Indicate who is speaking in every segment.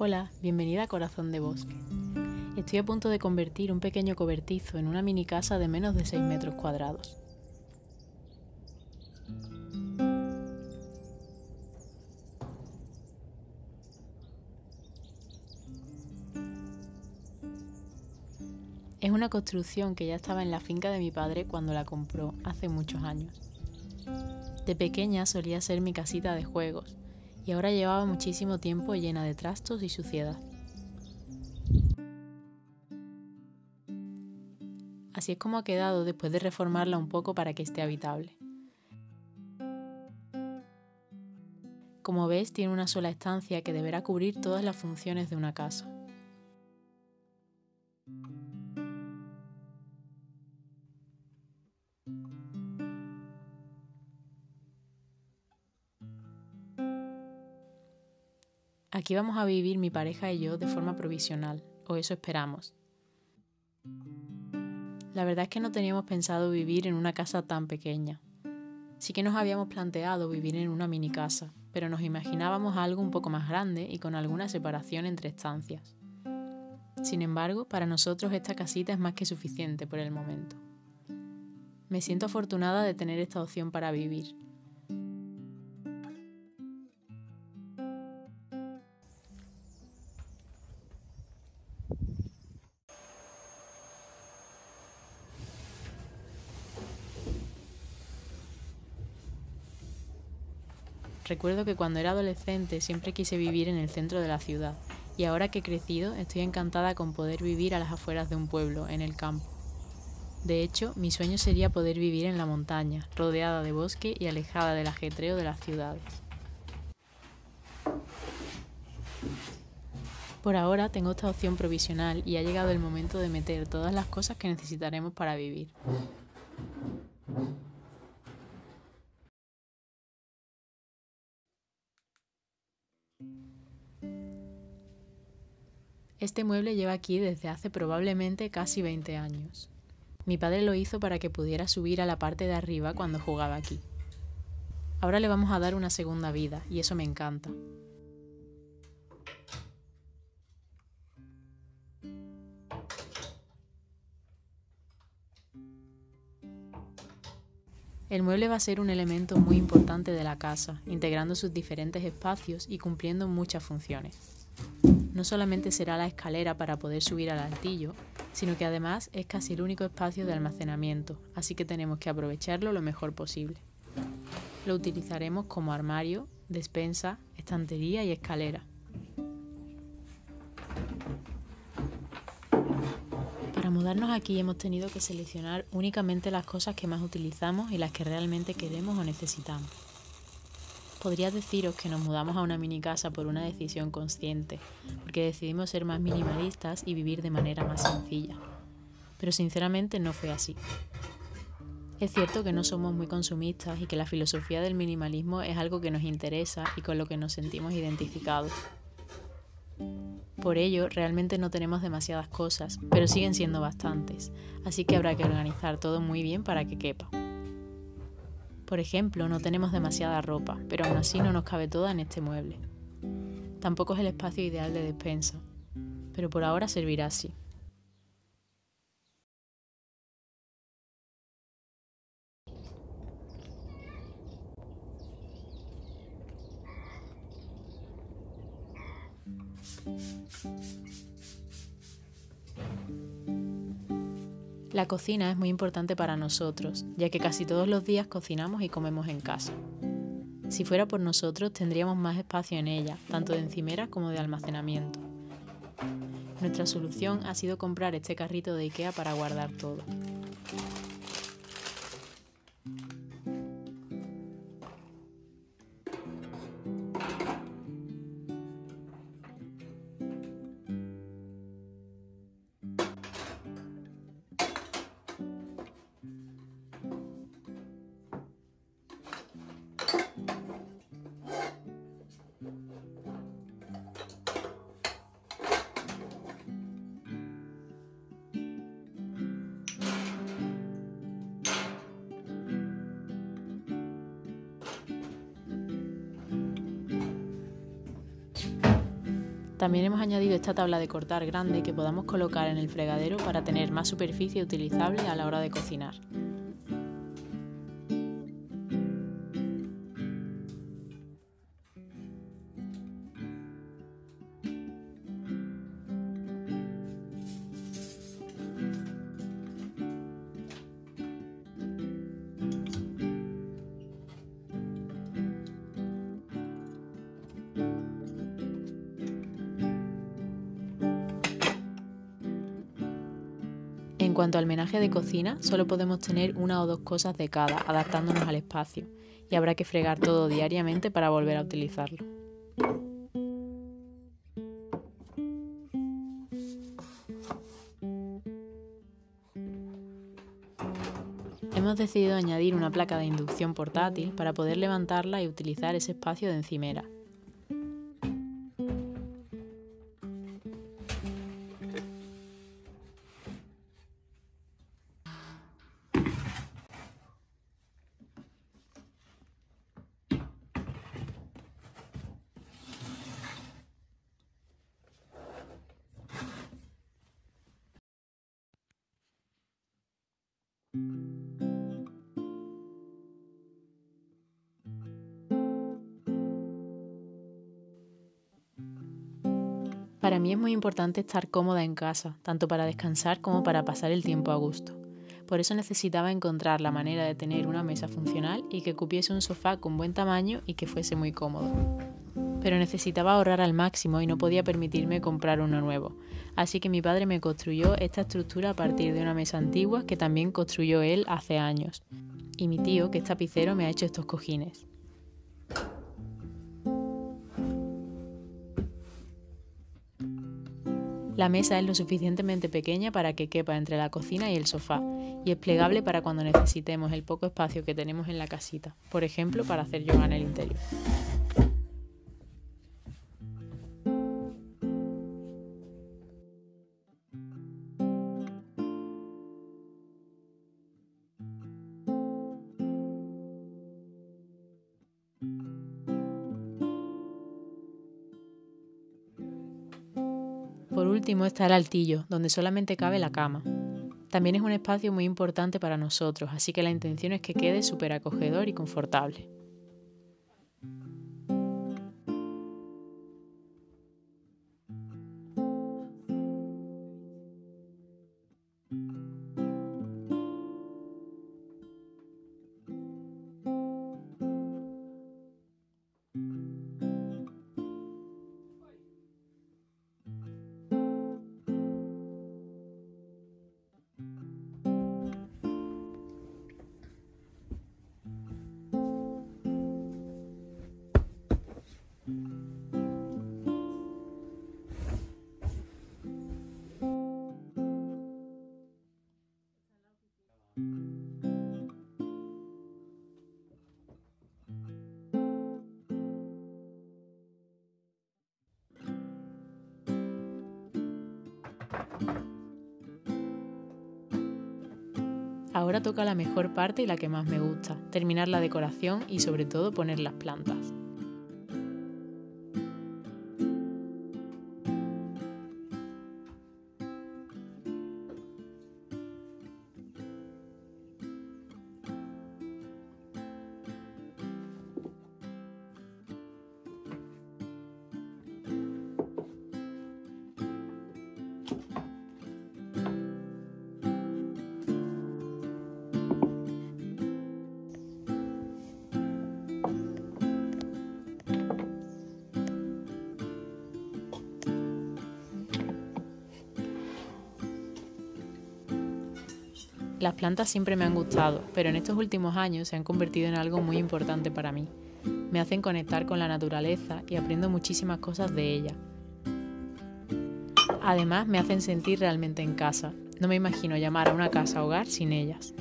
Speaker 1: Hola, bienvenida a Corazón de Bosque. Estoy a punto de convertir un pequeño cobertizo en una mini casa de menos de 6 metros cuadrados. Es una construcción que ya estaba en la finca de mi padre cuando la compró hace muchos años. De pequeña solía ser mi casita de juegos y ahora llevaba muchísimo tiempo llena de trastos y suciedad. Así es como ha quedado después de reformarla un poco para que esté habitable. Como ves, tiene una sola estancia que deberá cubrir todas las funciones de una casa. Aquí vamos a vivir mi pareja y yo de forma provisional, o eso esperamos. La verdad es que no teníamos pensado vivir en una casa tan pequeña. Sí que nos habíamos planteado vivir en una mini casa, pero nos imaginábamos algo un poco más grande y con alguna separación entre estancias. Sin embargo, para nosotros esta casita es más que suficiente por el momento. Me siento afortunada de tener esta opción para vivir. Recuerdo que cuando era adolescente siempre quise vivir en el centro de la ciudad, y ahora que he crecido estoy encantada con poder vivir a las afueras de un pueblo, en el campo. De hecho, mi sueño sería poder vivir en la montaña, rodeada de bosque y alejada del ajetreo de las ciudades. Por ahora tengo esta opción provisional y ha llegado el momento de meter todas las cosas que necesitaremos para vivir. Este mueble lleva aquí desde hace probablemente casi 20 años. Mi padre lo hizo para que pudiera subir a la parte de arriba cuando jugaba aquí. Ahora le vamos a dar una segunda vida y eso me encanta. El mueble va a ser un elemento muy importante de la casa, integrando sus diferentes espacios y cumpliendo muchas funciones. No solamente será la escalera para poder subir al altillo, sino que además es casi el único espacio de almacenamiento, así que tenemos que aprovecharlo lo mejor posible. Lo utilizaremos como armario, despensa, estantería y escalera. Para mudarnos aquí hemos tenido que seleccionar únicamente las cosas que más utilizamos y las que realmente queremos o necesitamos. Podría deciros que nos mudamos a una mini casa por una decisión consciente, porque decidimos ser más minimalistas y vivir de manera más sencilla. Pero sinceramente no fue así. Es cierto que no somos muy consumistas y que la filosofía del minimalismo es algo que nos interesa y con lo que nos sentimos identificados. Por ello, realmente no tenemos demasiadas cosas, pero siguen siendo bastantes, así que habrá que organizar todo muy bien para que quepa. Por ejemplo, no tenemos demasiada ropa, pero aún así no nos cabe toda en este mueble. Tampoco es el espacio ideal de despensa, pero por ahora servirá así. La cocina es muy importante para nosotros, ya que casi todos los días cocinamos y comemos en casa. Si fuera por nosotros, tendríamos más espacio en ella, tanto de encimera como de almacenamiento. Nuestra solución ha sido comprar este carrito de IKEA para guardar todo. También hemos añadido esta tabla de cortar grande que podamos colocar en el fregadero para tener más superficie utilizable a la hora de cocinar. En cuanto al menaje de cocina, solo podemos tener una o dos cosas de cada, adaptándonos al espacio, y habrá que fregar todo diariamente para volver a utilizarlo. Hemos decidido añadir una placa de inducción portátil para poder levantarla y utilizar ese espacio de encimera. Para mí es muy importante estar cómoda en casa, tanto para descansar como para pasar el tiempo a gusto. Por eso necesitaba encontrar la manera de tener una mesa funcional y que cupiese un sofá con buen tamaño y que fuese muy cómodo. Pero necesitaba ahorrar al máximo y no podía permitirme comprar uno nuevo. Así que mi padre me construyó esta estructura a partir de una mesa antigua que también construyó él hace años. Y mi tío, que es tapicero, me ha hecho estos cojines. La mesa es lo suficientemente pequeña para que quepa entre la cocina y el sofá, y es plegable para cuando necesitemos el poco espacio que tenemos en la casita, por ejemplo, para hacer yoga en el interior. Por último está el altillo, donde solamente cabe la cama. También es un espacio muy importante para nosotros, así que la intención es que quede súper acogedor y confortable. Ahora toca la mejor parte y la que más me gusta, terminar la decoración y sobre todo poner las plantas. Las plantas siempre me han gustado, pero en estos últimos años se han convertido en algo muy importante para mí. Me hacen conectar con la naturaleza y aprendo muchísimas cosas de ella. Además, me hacen sentir realmente en casa. No me imagino llamar a una casa hogar sin ellas.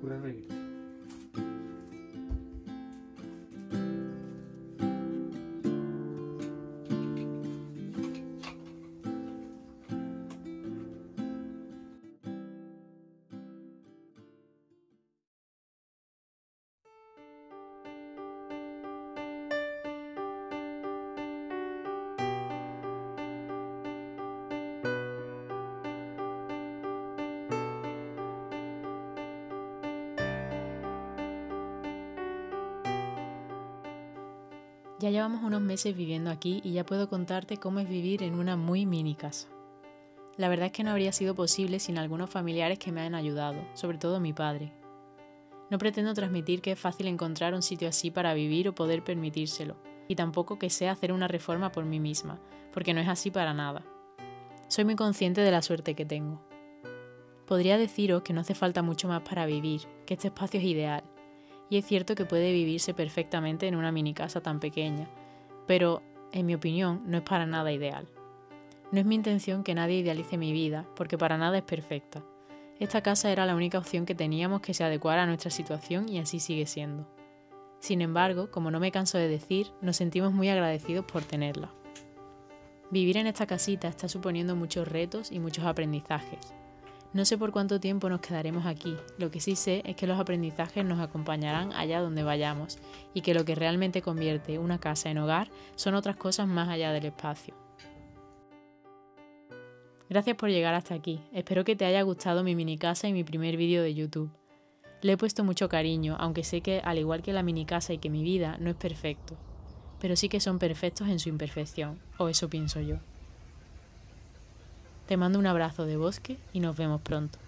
Speaker 2: Pura regla.
Speaker 1: Ya llevamos unos meses viviendo aquí y ya puedo contarte cómo es vivir en una muy mini casa. La verdad es que no habría sido posible sin algunos familiares que me han ayudado, sobre todo mi padre. No pretendo transmitir que es fácil encontrar un sitio así para vivir o poder permitírselo, y tampoco que sea hacer una reforma por mí misma, porque no es así para nada. Soy muy consciente de la suerte que tengo. Podría deciros que no hace falta mucho más para vivir, que este espacio es ideal. Y es cierto que puede vivirse perfectamente en una mini casa tan pequeña, pero, en mi opinión, no es para nada ideal. No es mi intención que nadie idealice mi vida, porque para nada es perfecta. Esta casa era la única opción que teníamos que se adecuara a nuestra situación y así sigue siendo. Sin embargo, como no me canso de decir, nos sentimos muy agradecidos por tenerla. Vivir en esta casita está suponiendo muchos retos y muchos aprendizajes. No sé por cuánto tiempo nos quedaremos aquí, lo que sí sé es que los aprendizajes nos acompañarán allá donde vayamos y que lo que realmente convierte una casa en hogar son otras cosas más allá del espacio. Gracias por llegar hasta aquí, espero que te haya gustado mi mini casa y mi primer vídeo de YouTube. Le he puesto mucho cariño, aunque sé que al igual que la mini casa y que mi vida no es perfecto, pero sí que son perfectos en su imperfección, o eso pienso yo. Te mando un abrazo de bosque y nos vemos pronto.